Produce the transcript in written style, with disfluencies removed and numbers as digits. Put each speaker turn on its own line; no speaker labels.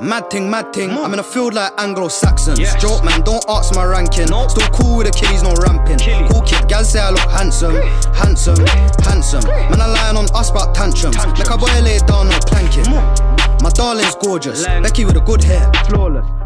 Mad thing, I'm in a field like Anglo-Saxons. Joke man, don't ask my ranking. Still cool with Achilles, no ramping. Cool kid, gal say I look handsome. Handsome. Man, I lying on us about tantrums. Like a boy lay down, no planking. My darling's gorgeous, Becky with a good hair, flawless.